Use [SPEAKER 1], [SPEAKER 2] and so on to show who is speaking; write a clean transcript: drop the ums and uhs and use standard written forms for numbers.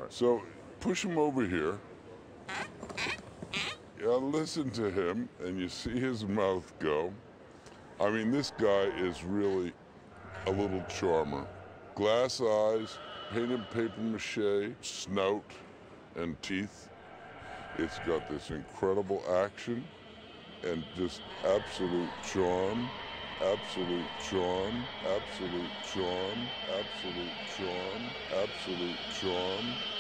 [SPEAKER 1] So push him over here. Yeah, listen to him, and you see his mouth go. I mean, this guy is really a little charmer. Glass eyes, painted paper mache, snout, and teeth. It's got this incredible action and just absolute charm, absolute charm, absolute charm, absolute charm, absolute charm.